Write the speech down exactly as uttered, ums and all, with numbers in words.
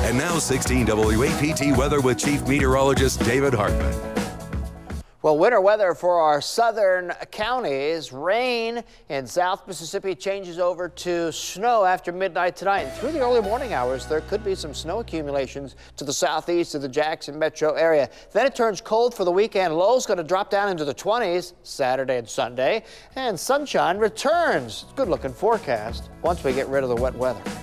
And now sixteen W A P T weather with Chief Meteorologist David Hartman. Well, winter weather for our southern counties. Rain in South Mississippi changes over to snow after midnight tonight. And through the early morning hours, there could be some snow accumulations to the southeast of the Jackson metro area. Then it turns cold for the weekend. Low's going to drop down into the twenties Saturday and Sunday. And sunshine returns. Good looking forecast once we get rid of the wet weather.